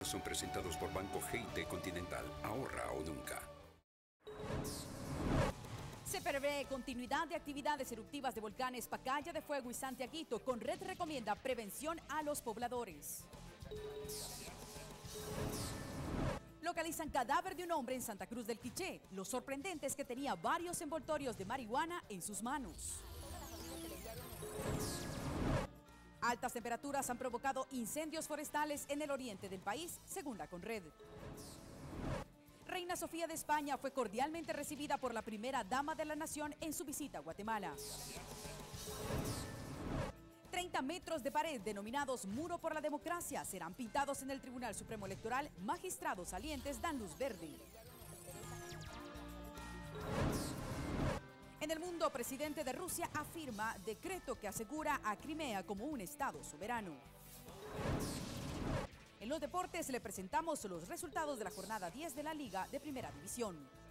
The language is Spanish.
Son presentados por Banco GIT Continental. Ahorra o nunca. Se prevé continuidad de actividades eruptivas de volcanes Pacaya de Fuego y Santiaguito. Conred recomienda prevención a los pobladores. Localizan cadáver de un hombre en Santa Cruz del Quiché. Lo sorprendente es que tenía varios envoltorios de marihuana en sus manos. Altas temperaturas han provocado incendios forestales en el oriente del país, según la Conred. Reina Sofía de España fue cordialmente recibida por la primera dama de la nación en su visita a Guatemala. 30 metros de pared denominados Muro por la Democracia serán pintados en el Tribunal Supremo Electoral. Magistrados salientes dan luz verde. En el mundo, presidente de Rusia afirma decreto que asegura a Crimea como un estado soberano. En los deportes le presentamos los resultados de la jornada 10 de la Liga de Primera División.